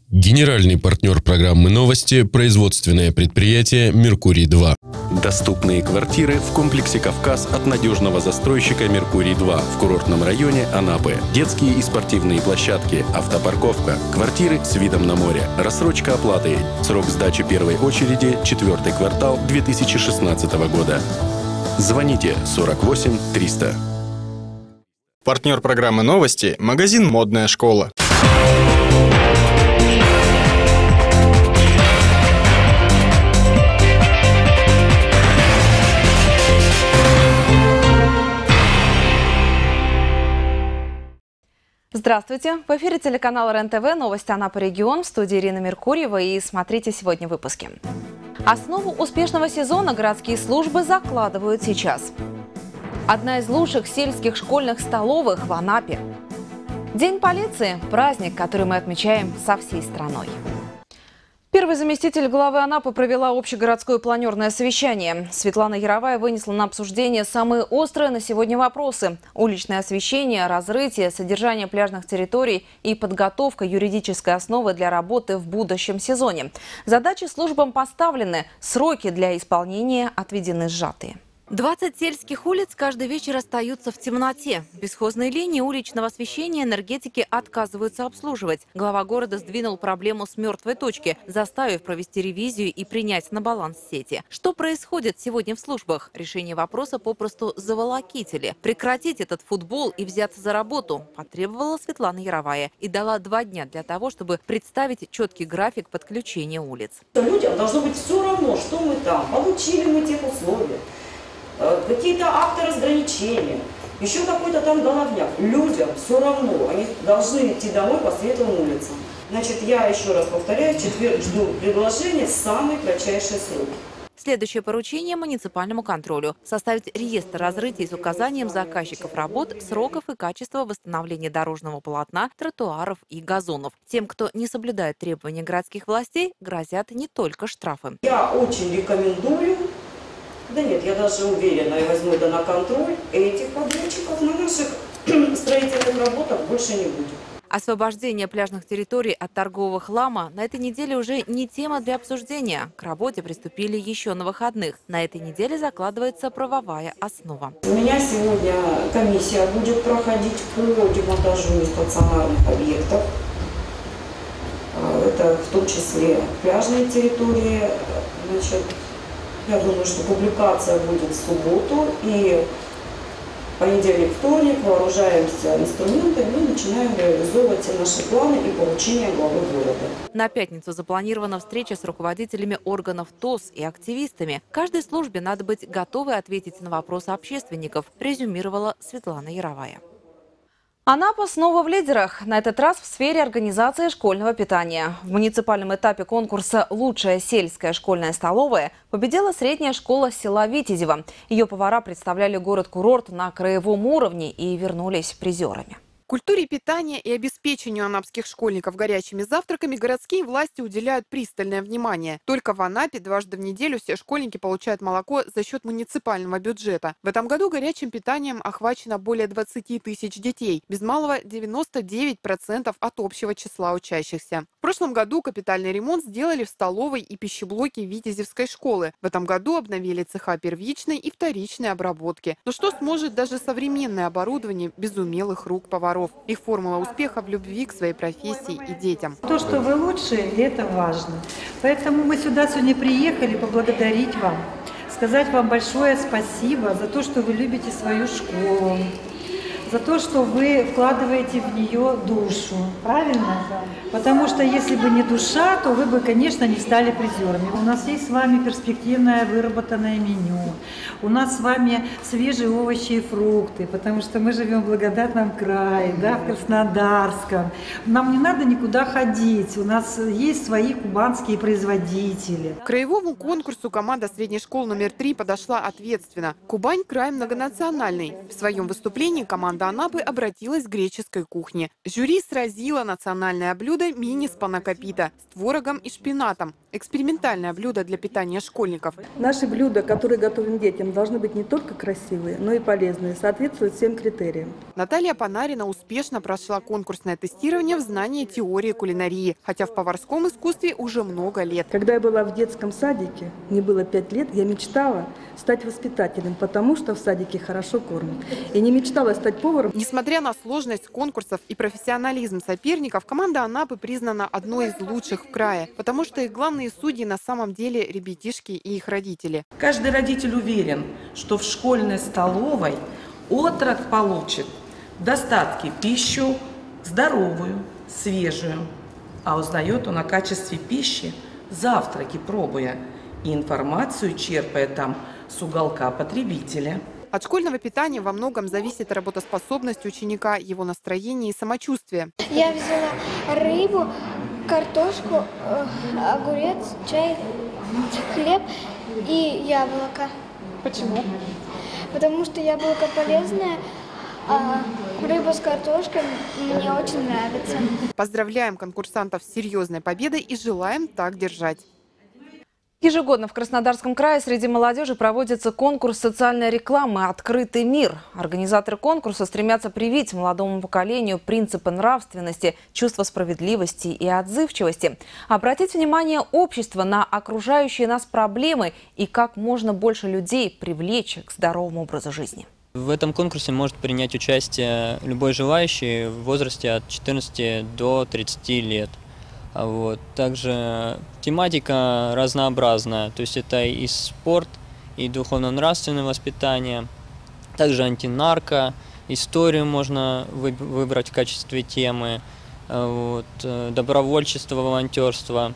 Генеральный партнер программы «Новости» – производственное предприятие «Меркурий-2». Доступные квартиры в комплексе «Кавказ» от надежного застройщика «Меркурий-2» в курортном районе Анапы. Детские и спортивные площадки, автопарковка, квартиры с видом на море, рассрочка оплаты. Срок сдачи первой очереди – 4-й квартал 2016 года. Звоните 48 300. Партнер программы «Новости» – магазин «Модная школа». Здравствуйте! В эфире телеканала РЕН-ТВ, новости Анапа регион, в студии Ирина Меркурьева, и смотрите сегодня в выпуске. Основу успешного сезона городские службы закладывают сейчас. Одна из лучших сельских школьных столовых в Анапе. День полиции – праздник, который мы отмечаем со всей страной. Первый заместитель главы Анапы провела общегородское планерное совещание. Светлана Яровая вынесла на обсуждение самые острые на сегодня вопросы: уличное освещение, разрытие, содержание пляжных территорий и подготовка юридической основы для работы в будущем сезоне. Задачи службам поставлены, сроки для исполнения отведены сжатые. 20 сельских улиц каждый вечер остаются в темноте. Бесхозные линии уличного освещения энергетики отказываются обслуживать. Глава города сдвинул проблему с мертвой точки, заставив провести ревизию и принять на баланс сети. Что происходит сегодня в службах? Решение вопроса попросту заволокитили. Прекратить этот футбол и взяться за работу потребовала Светлана Яровая и дала 2 дня для того, чтобы представить четкий график подключения улиц. Людям должно быть все равно, что мы там, получили мы тех условия. Какие-то акты разграничения, еще какой-то там головняк. Людям все равно, они должны идти домой по светлым улицам. Значит, я еще раз повторяю, в четверг жду предложения в самые кратчайшие сроки. Следующее поручение муниципальному контролю – составить реестр разрытий с указанием заказчиков работ, сроков и качества восстановления дорожного полотна, тротуаров и газонов. Тем, кто не соблюдает требования городских властей, грозят не только штрафы. Я очень рекомендую. Да нет, я даже уверена, и возьму это на контроль. Этих подрядчиков на наших строительных работах больше не будет. Освобождение пляжных территорий от торгового хлама на этой неделе уже не тема для обсуждения. К работе приступили еще на выходных. На этой неделе закладывается правовая основа. У меня сегодня комиссия будет проходить по демонтажу стационарных объектов. Это в том числе пляжные территории. Значит, я думаю, что публикация будет в субботу, и понедельник, вторник вооружаемся инструментами и начинаем реализовывать наши планы и поручения главы города. На пятницу запланирована встреча с руководителями органов ТОС и активистами. Каждой службе надо быть готовой ответить на вопросы общественников, резюмировала Светлана Яровая. Анапа снова в лидерах, на этот раз в сфере организации школьного питания. В муниципальном этапе конкурса «Лучшая сельская школьная столовая» победила средняя школа села Витязево. Ее повара представляли город-курорт на краевом уровне и вернулись призерами. Культуре питания и обеспечению анапских школьников горячими завтраками городские власти уделяют пристальное внимание. Только в Анапе дважды в неделю все школьники получают молоко за счет муниципального бюджета. В этом году горячим питанием охвачено более 20 тысяч детей, без малого 99% от общего числа учащихся. В прошлом году капитальный ремонт сделали в столовой и пищеблоке Витязевской школы. В этом году обновили цеха первичной и вторичной обработки. Но что сможет даже современное оборудование без умелых рук поваров? Их формула успеха в любви к своей профессии и детям. То, что вы лучшие, это важно. Поэтому мы сюда сегодня приехали поблагодарить вам, сказать вам большое спасибо за то, что вы любите свою школу, за то, что вы вкладываете в нее душу. Правильно? Потому что если бы не душа, то вы бы, конечно, не стали призерами. У нас есть с вами перспективное выработанное меню. У нас с вами свежие овощи и фрукты, потому что мы живем в благодатном крае, да, в Краснодарском. Нам не надо никуда ходить. У нас есть свои кубанские производители. К краевому конкурсу команда средней школы номер 3 подошла ответственно. Кубань – край многонациональный. В своем выступлении команда команда Анапы обратилась к греческой кухне. Жюри сразило национальное блюдо мини-спанакопита с творогом и шпинатом. Экспериментальное блюдо для питания школьников. Наши блюда, которые готовим детям, должны быть не только красивые, но и полезные, соответствуют всем критериям. Наталья Панарина успешно прошла конкурсное тестирование в знании теории кулинарии, хотя в поварском искусстве уже много лет. Когда я была в детском садике, мне было 5 лет, я мечтала стать воспитателем, потому что в садике хорошо кормят. И не мечтала стать поваром. Несмотря на сложность конкурсов и профессионализм соперников, команда Анапы признана одной из лучших в крае, потому что их главные судьи на самом деле ребятишки и их родители. Каждый родитель уверен, что в школьной столовой отрок получит в достатке пищу здоровую, свежую, а узнает он о качестве пищи, завтраки пробуя, и информацию черпая там с уголка потребителя. От школьного питания во многом зависит работоспособность ученика, его настроение и самочувствие. Я взяла рыбу, картошку, огурец, чай, хлеб и яблоко. Почему? Потому что яблоко полезное, а рыба с картошкой мне очень нравится. Поздравляем конкурсантов с серьезной победой и желаем так держать. Ежегодно в Краснодарском крае среди молодежи проводится конкурс социальной рекламы «Открытый мир». Организаторы конкурса стремятся привить молодому поколению принципы нравственности, чувства справедливости и отзывчивости. Обратить внимание общества на окружающие нас проблемы и как можно больше людей привлечь к здоровому образу жизни. В этом конкурсе может принять участие любой желающий в возрасте от 14 до 30 лет. Также тематика разнообразная, то есть это и спорт, и духовно-нравственное воспитание, также антинарко, историю можно выбрать в качестве темы, добровольчество, волонтерство.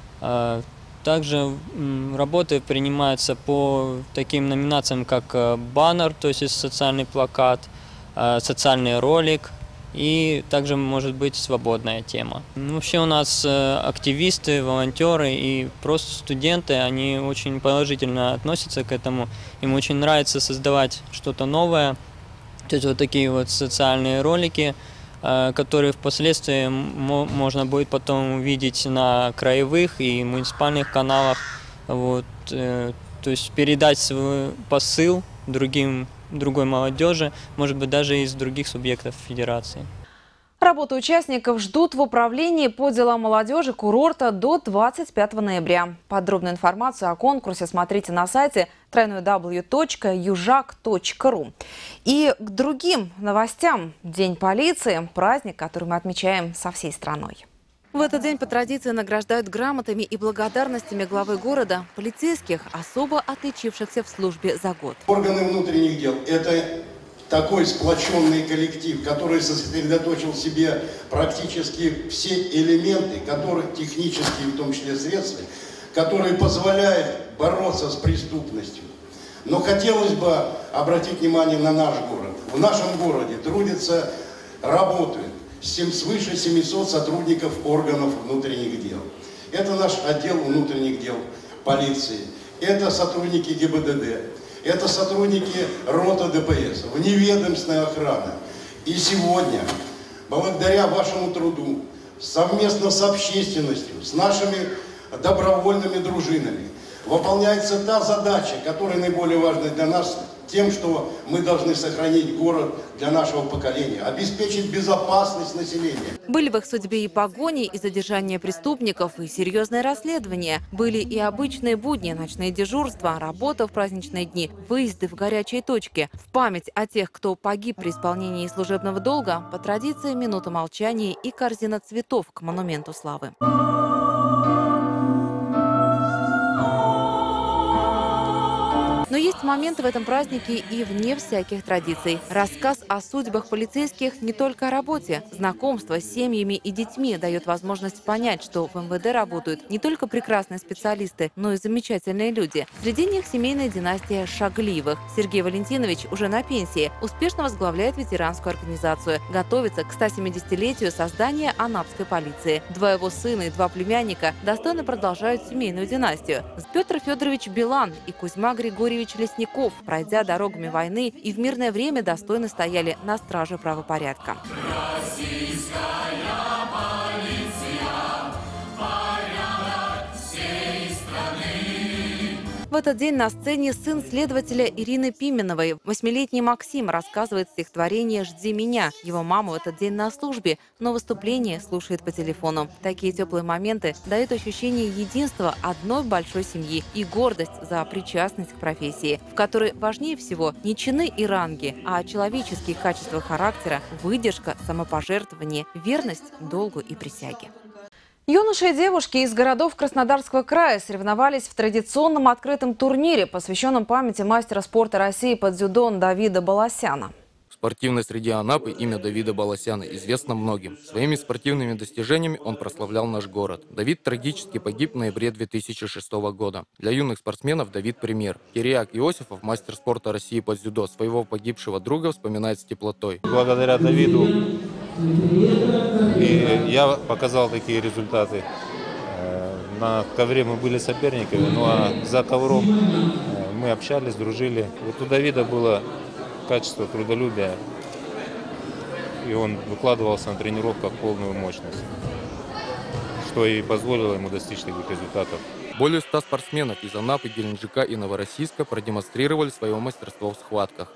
Также работы принимаются по таким номинациям, как баннер, то есть социальный плакат, социальный ролик. И также может быть свободная тема. Вообще у нас активисты, волонтеры и просто студенты, они очень положительно относятся к этому. Им очень нравится создавать что-то новое. То есть вот такие вот социальные ролики, которые впоследствии можно будет потом увидеть на краевых и муниципальных каналах. То есть передать свой посыл другой молодежи, может быть, даже из других субъектов федерации. Работу участников ждут в управлении по делам молодежи курорта до 25 ноября. Подробную информацию о конкурсе смотрите на сайте www.yuzak.ru. И к другим новостям. День полиции – праздник, который мы отмечаем со всей страной. В этот день по традиции награждают грамотами и благодарностями главы города полицейских, особо отличившихся в службе за год. Органы внутренних дел – это такой сплоченный коллектив, который сосредоточил в себе практически все элементы, технические, в том числе средства, которые позволяют бороться с преступностью. Но хотелось бы обратить внимание на наш город. В нашем городе трудятся, работают свыше 700 сотрудников органов внутренних дел. Это наш отдел внутренних дел полиции, это сотрудники ГИБДД, это сотрудники рота ДПС, вневедомственная охрана. И сегодня, благодаря вашему труду, совместно с общественностью, с нашими добровольными дружинами, выполняется та задача, которая наиболее важна для нас, тем, что мы должны сохранить город для нашего поколения, обеспечить безопасность населения. Были в их судьбе и погони, и задержание преступников, и серьезное расследование. Были и обычные будни, ночные дежурства, работа в праздничные дни, выезды в горячие точки. В память о тех, кто погиб при исполнении служебного долга, по традиции минута молчания и корзина цветов к монументу славы. Но есть моменты в этом празднике и вне всяких традиций. Рассказ о судьбах полицейских не только о работе. Знакомство с семьями и детьми дает возможность понять, что в МВД работают не только прекрасные специалисты, но и замечательные люди. Среди них семейная династия Шаглиевых. Сергей Валентинович уже на пенсии, успешно возглавляет ветеранскую организацию. Готовится к 170-летию создания Анапской полиции. 2 его сына и 2 племянника достойно продолжают семейную династию. Петр Федорович Билан и Кузьма Григорьевич Юрьевич Лесников, пройдя дорогами войны и в мирное время достойно стояли на страже правопорядка. В этот день на сцене сын следователя Ирины Пименовой. 8-летний Максим рассказывает стихотворение «Жди меня». Его мама в этот день на службе, но выступление слушает по телефону. Такие теплые моменты дают ощущение единства одной большой семьи и гордость за причастность к профессии, в которой важнее всего не чины и ранги, а человеческие качества характера, выдержка, самопожертвование, верность долгу и присяге. Юноши и девушки из городов Краснодарского края соревновались в традиционном открытом турнире, посвященном памяти мастера спорта России по дзюдо Давида Баласяна. В спортивной среде Анапы имя Давида Баласяна известно многим. Своими спортивными достижениями он прославлял наш город. Давид трагически погиб в ноябре 2006 года. Для юных спортсменов Давид пример. Кириак Иосифов, мастер спорта России по дзюдо, своего погибшего друга вспоминает с теплотой. Благодаря Давиду и я показал такие результаты. На ковре мы были соперниками, ну а за ковром мы общались, дружили. Вот у Давида было качество трудолюбия, и он выкладывался на тренировках в полную мощность, что и позволило ему достичь таких результатов. Более 100 спортсменов из Анапы, Геленджика и Новороссийска продемонстрировали свое мастерство в схватках.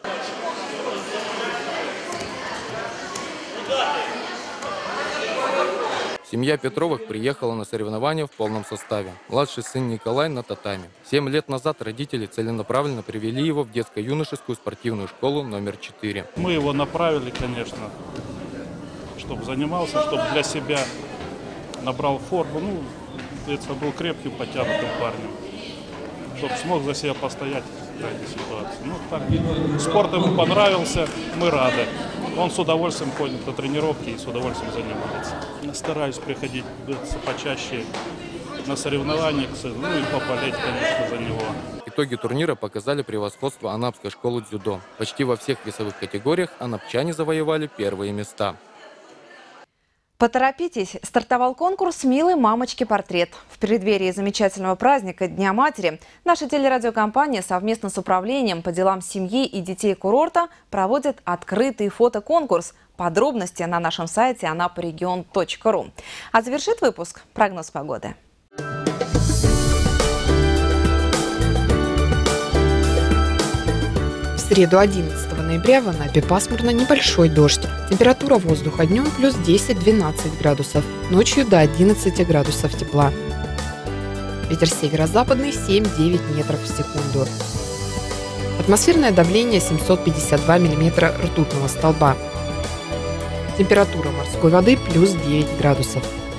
Семья Петровых приехала на соревнования в полном составе. Младший сын Николай на татами. 7 лет назад родители целенаправленно привели его в детско-юношескую спортивную школу номер 4. Мы его направили, конечно, чтобы занимался, чтобы для себя набрал форму. Ну, это был крепким, потянутым парнем, чтобы смог за себя постоять в этой ситуации. Ну, так, спорт ему понравился, мы рады. Он с удовольствием ходит на тренировки и с удовольствием занимается. Стараюсь приходить почаще на соревнования, ну и поболеть, конечно, за него. Итоги турнира показали превосходство анапской школы дзюдо. Почти во всех весовых категориях анапчане завоевали первые места. Поторопитесь, стартовал конкурс «Милой мамочки портрет». В преддверии замечательного праздника Дня матери наша телерадиокомпания совместно с управлением по делам семьи и детей курорта проводит открытый фотоконкурс. Подробности на нашем сайте anaporegion.ru. А завершит выпуск прогноз погоды. В среду 11 ноября в Анапе пасмурно, небольшой дождь. Температура воздуха днем плюс 10-12 градусов, ночью до 11 градусов тепла. Ветер северо-западный 7-9 метров в секунду. Атмосферное давление 752 миллиметра ртутного столба. Температура морской воды плюс 9 градусов.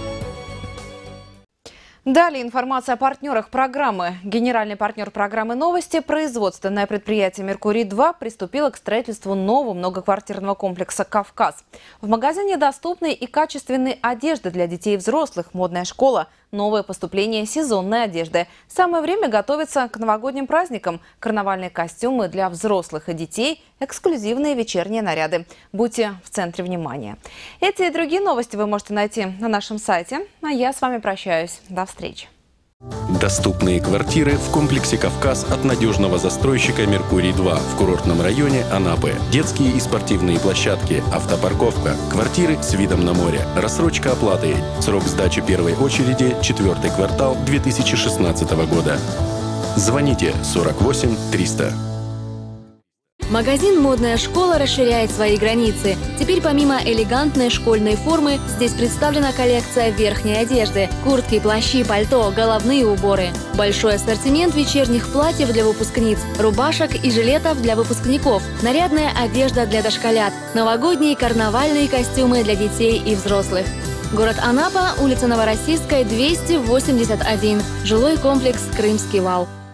Далее информация о партнерах программы. Генеральный партнер программы «Новости» производственное предприятие «Меркурий-2» приступило к строительству нового многоквартирного комплекса «Кавказ». В магазине доступной и качественной одежды для детей и взрослых, модная школа, новое поступление сезонной одежды. Самое время готовиться к новогодним праздникам. Карнавальные костюмы для взрослых и детей, эксклюзивные вечерние наряды. Будьте в центре внимания. Эти и другие новости вы можете найти на нашем сайте. А я с вами прощаюсь. До встречи. Доступные квартиры в комплексе «Кавказ» от надежного застройщика «Меркурий-2» в курортном районе Анапы. Детские и спортивные площадки, автопарковка, квартиры с видом на море, рассрочка оплаты. Срок сдачи первой очереди – 4-й квартал 2016 года. Звоните 48 300. Магазин «Модная школа» расширяет свои границы. Теперь помимо элегантной школьной формы, здесь представлена коллекция верхней одежды. Куртки, плащи, пальто, головные уборы. Большой ассортимент вечерних платьев для выпускниц, рубашек и жилетов для выпускников. Нарядная одежда для дошколят. Новогодние карнавальные костюмы для детей и взрослых. Город Анапа, улица Новороссийская, 281. Жилой комплекс «Крымский вал».